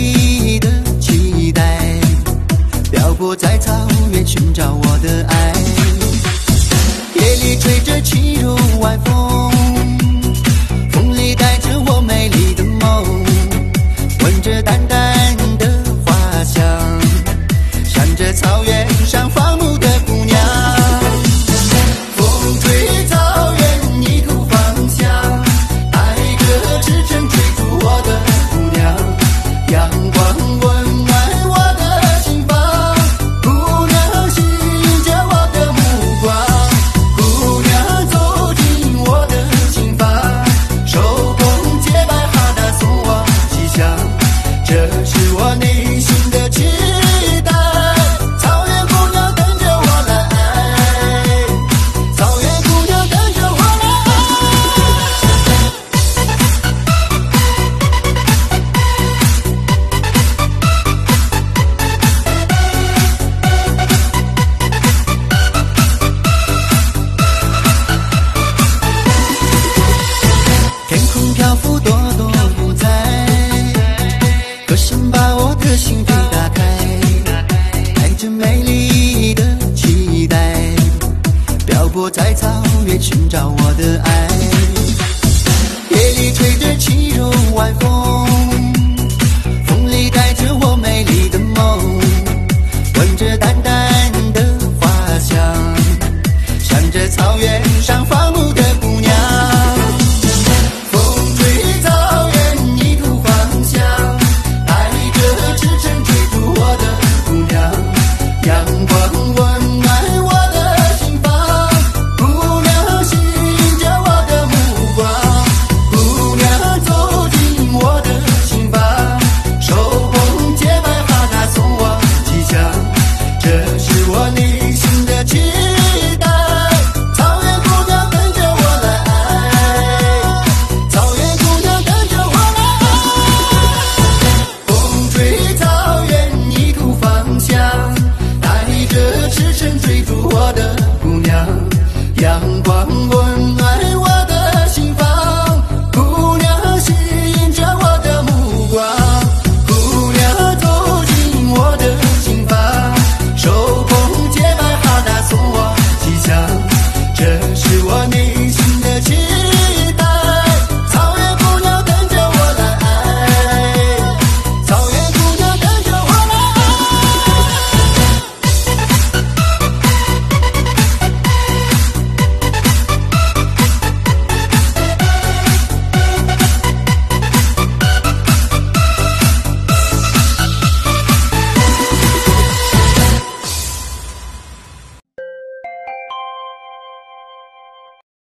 丽的期待，漂泊在草原寻找我的爱。夜里吹着轻柔晚风，风里带着我美丽的梦，闻着淡淡的花香，想着草原上放牧的姑娘。风吹草原一途芳香，爱歌驰骋追逐我的姑娘，阳光温暖我的心房，姑娘吸引着我的目光，姑娘走进我的心房，手捧洁白哈达送我吉祥，这是我内心的期待。草原姑娘等着我来爱，草原姑娘等着我来爱。天空漂浮朵朵不在，歌声把我的心扉打开，带着美丽的期待，漂泊在草原寻找我的爱。